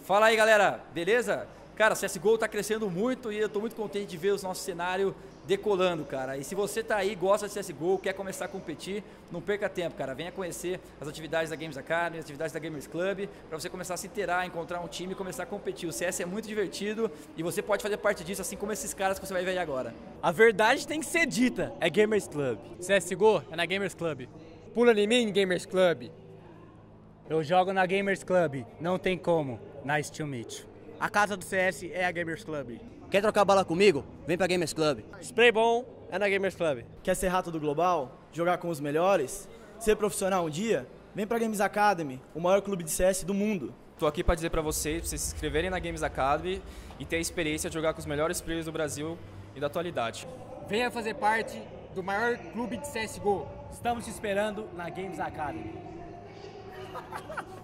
Fala aí, galera, beleza? Cara, CSGO tá crescendo muito e eu tô muito contente de ver o nosso cenário decolando, cara. E se você tá aí, gosta de CSGO, quer começar a competir, não perca tempo, cara. Venha conhecer as atividades da Games Academy, as atividades da Gamers Club, pra você começar a se inteirar, encontrar um time e começar a competir. O CS é muito divertido e você pode fazer parte disso, assim como esses caras que você vai ver aí agora. A verdade tem que ser dita, é Gamers Club. CSGO é na Gamers Club. Pula em mim, Gamers Club. Eu jogo na Gamers Club, não tem como. Nice to meet you. A casa do CS é a Gamers Club. Quer trocar bala comigo? Vem pra Gamers Club. Spray bom é na Gamers Club. Quer ser rato do global? Jogar com os melhores? Ser profissional um dia? Vem pra Games Academy, o maior clube de CS do mundo. Tô aqui para dizer para vocês se inscreverem na Games Academy e ter a experiência de jogar com os melhores players do Brasil e da atualidade. Venha fazer parte do maior clube de CSGO. Estamos te esperando na Games Academy.